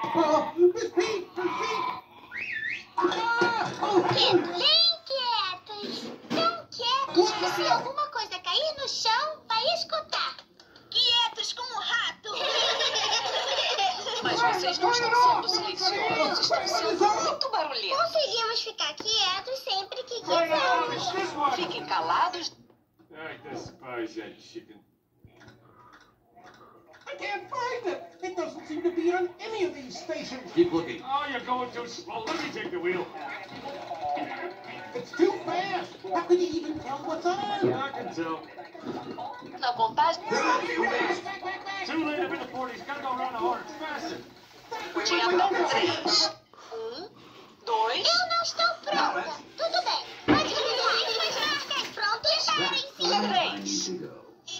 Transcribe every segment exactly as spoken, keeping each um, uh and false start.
Oh, Miss Pete! Miss Pete! Ah! Oh, Bem quietos. Tão quietos que se alguma coisa cair no chão, vai escutar. Quietos como um rato. Mas vocês não estão sendo silenciosos, estão sendo muito barulhentos. Conseguimos ficar quietos sempre que quisermos. Fiquem calados. I despise that chicken. I can't find it! It doesn't seem to be on any of these stations. Keep looking. Oh, you're going too slow. Let me take the wheel. It's too fast. How can you even tell what's on? I can tell. Na contagem, Too late. I'm in the forties. Gotta go around the horn. Faster. tinha até três. Um, dois. Eu não estou pronta. Tudo bem. Pode começar. As marcas prontas, parem-se. Três.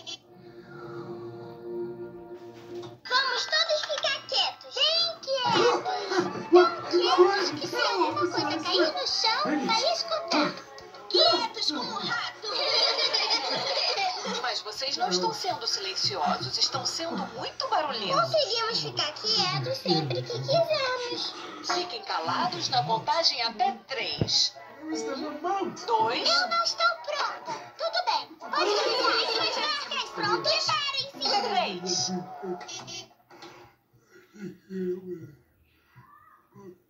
Vamos todos ficar quietos. Bem quietos. Tão quietos que se alguma coisa cair no chão, vai escutar. Quietos como um rato. Mas vocês não estão sendo silenciosos, estão sendo muito barulhentos. Conseguimos ficar quietos sempre que quisermos. Fiquem calados na contagem até três. Where's the remote? Dois. Eu não estou pronta. Tudo bem. Pode começar. As marcas prontas, parem-se. Três.